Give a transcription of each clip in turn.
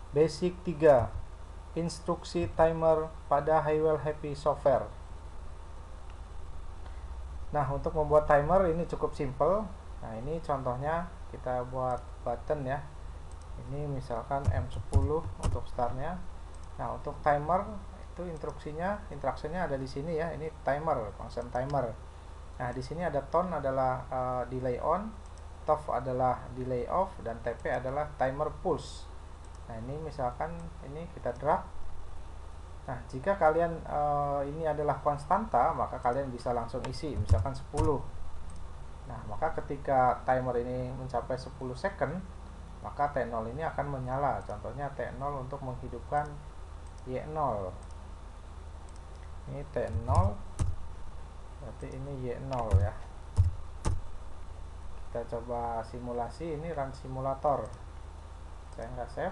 Basic 3. Instruksi timer pada Honeywell Happy Software. Nah, untuk membuat timer ini cukup simple. Nah, ini contohnya kita buat button ya. Ini misalkan M10 untuk startnya. Nah, untuk timer itu instruksinya ada di sini ya. Ini timer, function timer. Nah, di sini ada tone adalah delay on, TOF adalah delay off, dan TP adalah timer pulse. Nah, ini misalkan ini kita drag. Nah, jika kalian ini adalah konstanta, maka kalian bisa langsung isi misalkan 10. Nah, maka ketika timer ini mencapai 10 second, maka T0 ini akan menyala. Contohnya T0 untuk menghidupkan Y0. Ini T0, berarti ini Y0 ya. Kita coba simulasi, ini run simulator. Saya nggak save.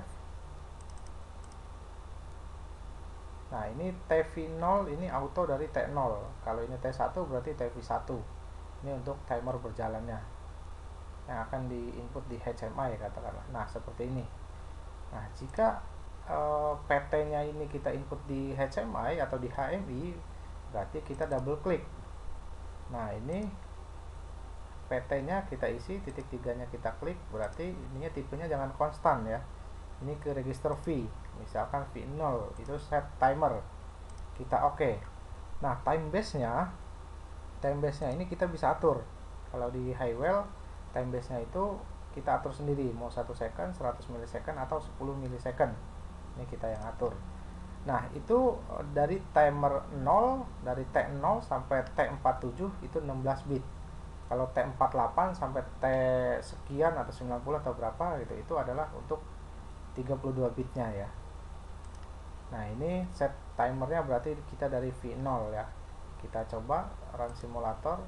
Nah, ini TV0 ini auto dari T0. Kalau ini T1 berarti TV1. Ini untuk timer berjalannya yang akan diinput di HMI katakanlah. Nah, seperti ini. Nah, jika PT-nya ini kita input di HMI atau di HMI, berarti kita double klik. Nah, ini PT-nya kita isi, titik 3-nya kita klik, berarti ininya tipenya jangan konstan ya. Ini ke register V, misalkan V0 itu set timer, kita oke. Nah, time base-nya ini kita bisa atur. Kalau di Honeywell time base-nya itu kita atur sendiri, mau 1 second, 100 milisecond atau 10 milisecond. Ini kita yang atur. Nah, itu dari timer 0, dari T0 sampai T47 itu 16 bit. Kalau T48 sampai T sekian atau 90 atau berapa gitu, itu adalah untuk 32 bitnya ya. Nah, ini set timernya berarti kita dari V0 ya. Kita coba run simulator.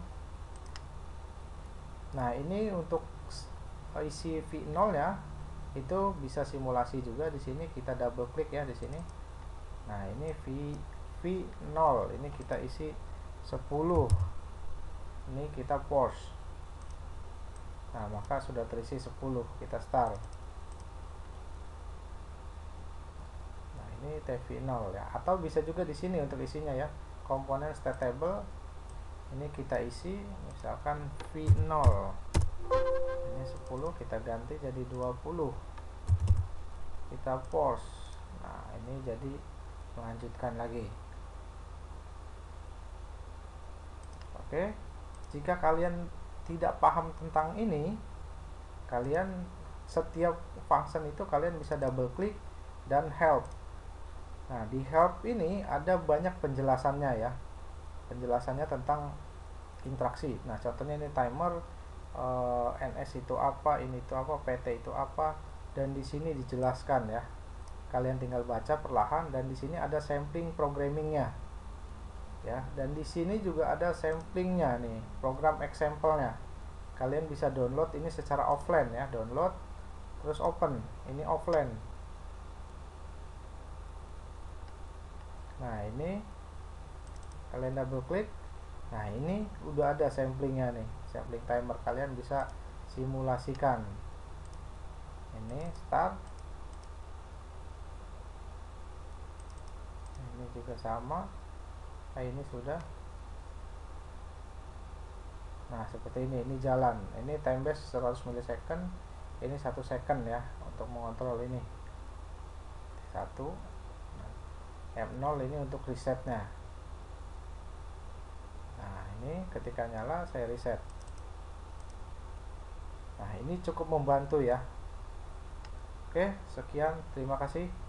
Nah, ini untuk isi V0 ya, itu bisa simulasi juga. Di sini kita double klik ya di sini. Nah, ini V0 ini kita isi 10. Ini kita pause. Nah, maka sudah terisi 10. Kita start. Nah, ini TV0 ya. Atau bisa juga di sini untuk isinya ya. Komponen state table ini kita isi misalkan V0. Ini 10, kita ganti jadi 20. Kita pause. Nah, ini jadi melanjutkan lagi. Oke. Jika kalian tidak paham tentang ini, kalian setiap function itu kalian bisa double klik dan help. Nah, di help ini ada banyak penjelasannya ya. Penjelasannya tentang interaksi. Nah, contohnya ini timer, NS itu apa, ini itu apa, PT itu apa, dan di sini dijelaskan ya. Kalian tinggal baca perlahan, dan di sini ada sampling programmingnya. Ya, dan di sini juga ada samplingnya nih, program example-nya. Kalian bisa download ini secara offline ya, download terus open. Ini offline. Nah, ini kalian double klik. Nah, ini udah ada samplingnya nih, sampling timer. Kalian bisa simulasikan. Ini start. Ini juga sama. Nah, ini sudah. Nah, seperti ini jalan. Ini time base 100 milisecond. Ini 1 second ya untuk mengontrol ini. 1. M0 ini untuk resetnya. Nah, ini ketika nyala saya reset. Nah, ini cukup membantu ya. Oke, sekian, terima kasih.